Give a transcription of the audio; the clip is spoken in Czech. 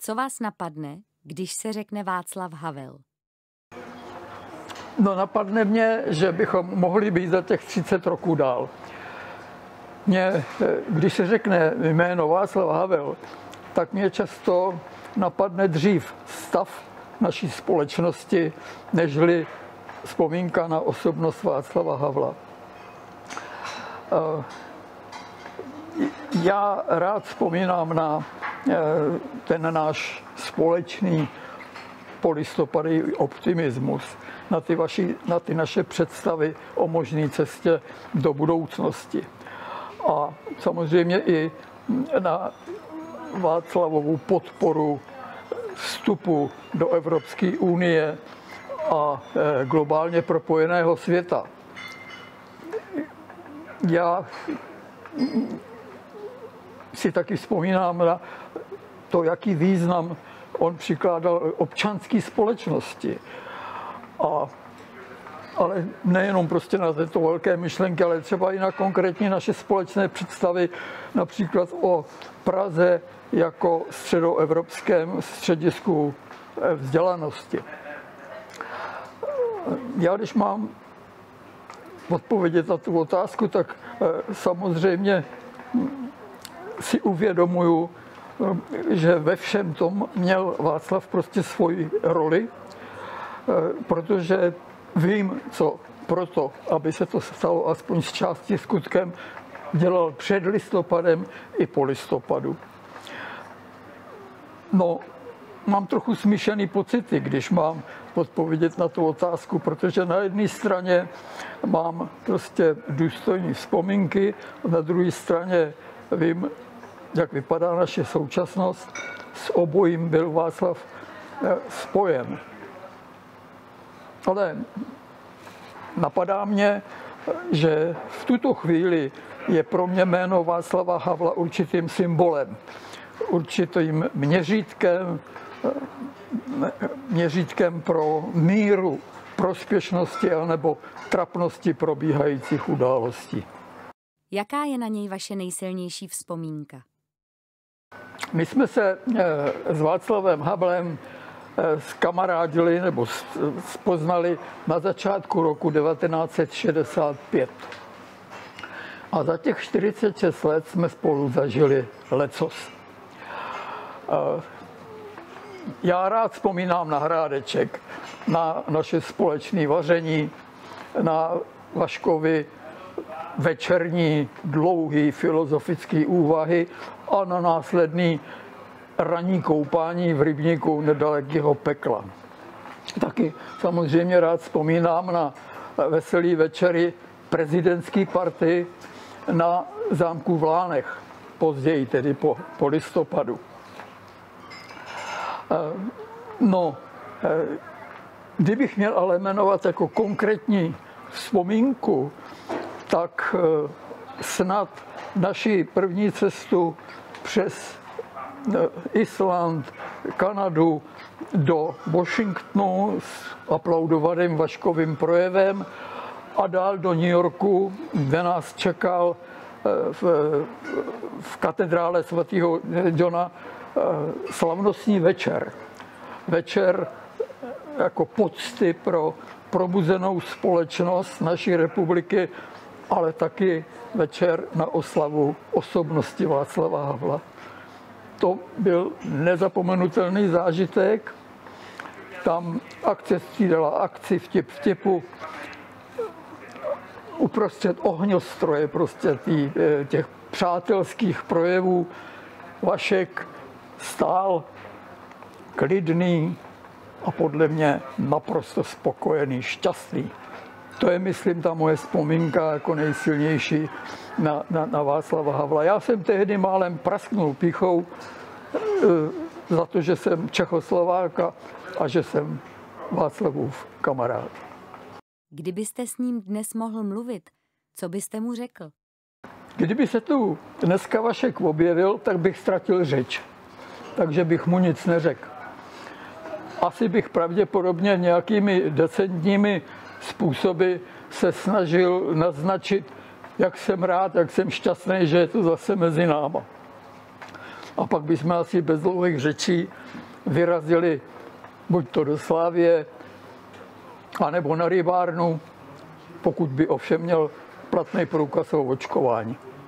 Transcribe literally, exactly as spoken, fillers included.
Co vás napadne, když se řekne Václav Havel? No, napadne mě, že bychom mohli být za těch třicet roků dál. Mě, když se řekne jméno Václav Havel, tak mě často napadne dřív stav naší společnosti, nežli vzpomínka na osobnost Václava Havla. Já rád vzpomínám na ten náš společný polistopadový optimismus, na ty, vaši, na ty naše představy o možné cestě do budoucnosti. A samozřejmě i na Václavovu podporu vstupu do Evropské unie a globálně propojeného světa. Já si taky vzpomínám na to, jaký význam on přikládal občanské společnosti. A, ale nejenom prostě na této velké myšlenky, ale třeba i na konkrétní naše společné představy, například o Praze jako středoevropském středisku vzdělanosti. Já, když mám odpovědět na tu otázku, tak samozřejmě si uvědomuju, že ve všem tom měl Václav prostě svoji roli, protože vím, co proto, aby se to stalo aspoň z části skutkem, dělal před listopadem i po listopadu. No, mám trochu smíšený pocity, když mám odpovědět na tu otázku, protože na jedné straně mám prostě důstojné vzpomínky, na druhé straně vím, jak vypadá naše současnost. S obojím byl Václav spojen. Ale napadá mě, že v tuto chvíli je pro mě jméno Václava Havla určitým symbolem, určitým měřítkem, měřítkem pro míru prospěšnosti anebo trapnosti probíhajících událostí. Jaká je na něj vaše nejsilnější vzpomínka? My jsme se s Václavem Havlem zkamarádili nebo spoznali na začátku roku devatenáct set šedesát pět. A za těch čtyřicet šest let jsme spolu zažili lecos. Já rád vzpomínám na Hrádeček, na naše společné vaření, na Vaškovi večerní, dlouhý filozofické úvahy a na následný ranní koupání v rybníku nedalekého Pekla. Taky samozřejmě rád vzpomínám na veselý večery prezidentské party na zámku v Lánech, později tedy po, po listopadu. No, kdybych měl ale jmenovat jako konkrétní vzpomínku, tak snad naši první cestu přes Island, Kanadu do Washingtonu s aplaudovaným Vaškovým projevem a dál do New Yorku, kde nás čekal v, v katedrále svatého Johna slavnostní večer. Večer jako pocty pro probuzenou společnost naší republiky, ale taky večer na oslavu osobnosti Václava Havla. To byl nezapomenutelný zážitek. Tam akce střídala akci, vtip vtipu. Uprostřed ohňostroje prostě tý, těch přátelských projevů Vašek stál klidný a podle mě naprosto spokojený, šťastný. To je, myslím, ta moje vzpomínka jako nejsilnější na, na, na Václava Havla. Já jsem tehdy málem prasknul pýchou e, za to, že jsem Čechoslováka a že jsem Václavův kamarád. Kdybyste s ním dnes mohl mluvit, co byste mu řekl? Kdyby se tu dneska Vašek objevil, tak bych ztratil řeč. Takže bych mu nic neřekl. Asi bych pravděpodobně nějakými decentními způsoby se snažil naznačit, jak jsem rád, jak jsem šťastný, že je to zase mezi náma. A pak bychom asi bez dlouhých řečí vyrazili buď to do Slávie, anebo na rybárnu, pokud by ovšem měl platný průkaz o očkování.